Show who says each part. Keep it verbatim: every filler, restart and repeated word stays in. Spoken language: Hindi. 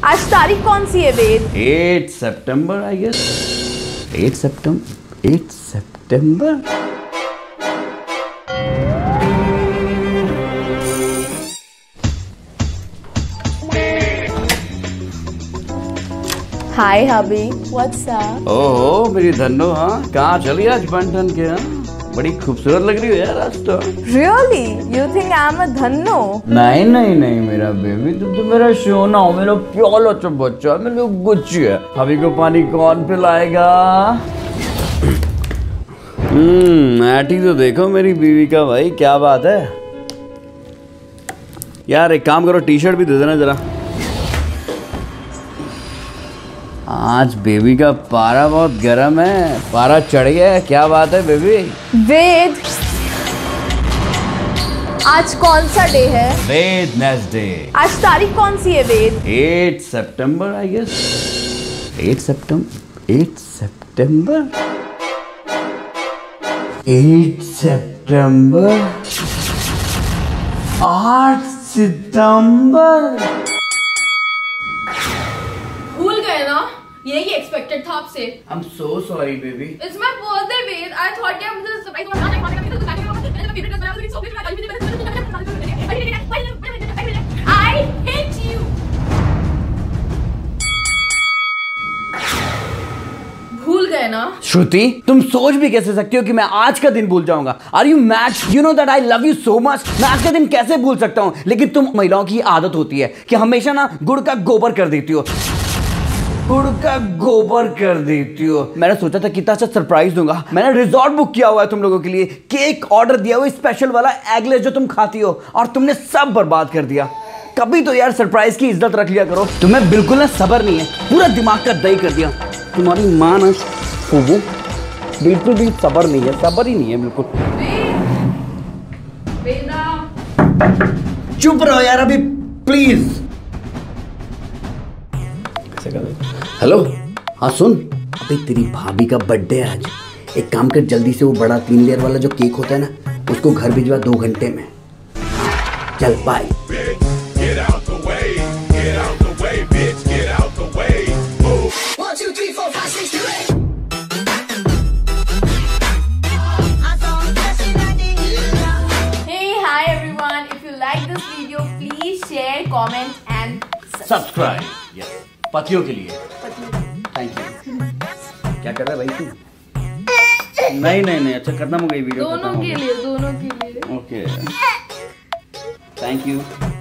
Speaker 1: आज तारीख कौन सी है Ved?
Speaker 2: Eight September I guess. Eight September eight September
Speaker 1: hi hubby, what's up?
Speaker 2: ओहो मेरी धन्नो, हाँ कहाँ चली आज बन ठन के? हाँ बड़ी खूबसूरत लग रही हो यार आज तो।
Speaker 1: Really? You think I'm a Dhanno?
Speaker 2: नहीं नहीं नहीं मेरा बेबी, तुम तो मेरा सोना हो, मेरा प्यारा सा बच्चा, मेरा गुच्ची है। अभी को पानी कौन पिलाएगा? हम्म ऐटी तो देखो मेरी बीवी का भाई, क्या बात है यार। एक काम करो, टी शर्ट भी दे देना जरा। आज बेबी का पारा बहुत गर्म है, पारा चढ़ गया है। क्या बात है बेबी?
Speaker 1: वेद, आज कौन सा डे है?
Speaker 2: वेडनेसडे।
Speaker 1: आज तारीख कौन सी है Ved?
Speaker 2: Eight September I guess. Eight September eight September eight September आठ सितंबर।
Speaker 1: भूल गए ना? यही एक्सपेक्टेड था आपसे।
Speaker 2: I'm so sorry baby.
Speaker 1: It's my birthday, Ved. I thought कि आप मुझे सरप्राइज करना I hate you. भूल गए ना?
Speaker 2: श्रुति, तुम सोच भी कैसे सकती हो कि मैं आज का दिन भूल जाऊंगा? Are you mad? You know that I love you so much. मैं आज का दिन कैसे भूल सकता हूँ? लेकिन तुम महिलाओं की आदत होती है कि हमेशा ना गुड़ का गोबर कर देती हो। गुड़ का गोबर कर देती हो। मैंने सोचा था कितना अच्छा सरप्राइज दूंगा। मैंने रिजॉर्ट बुक किया हुआ है तुम लोगों के लिए, केक ऑर्डर दिया हुआ स्पेशल वाला एगलेस जो तुम खाती हो, और तुमने सब बर्बाद कर दिया। कभी तो यार सरप्राइज की इज्जत रख लिया करो। तुम्हें बिल्कुल ना सब्र नहीं है, पूरा दिमाग का दही कर दिया। तुम्हारी माँ ना फूबू, बिल्कुल भी सब्र नहीं है, सब्र ही नहीं है बिल्कुल। चुप रहो यार अभी प्लीज। हेलो, हाँ सुन, अबे तेरी भाभी का बर्थडे है आज। एक काम कर, जल्दी से वो बड़ा तीन लेयर वाला जो केक होता है ना, उसको घर भिजवा दो घंटे में। चल bye.
Speaker 1: Hey, hi everyone. If you like this video, please share, comment and
Speaker 2: subscribe. Yes, पतियों के लिए। Thank you. क्या कर रहा है भाई तू? नहीं नहीं नहीं, अच्छा खत्म हो गई वीडियो।
Speaker 1: दोनों के लिए, दोनों के लिए।
Speaker 2: Okay, thank you.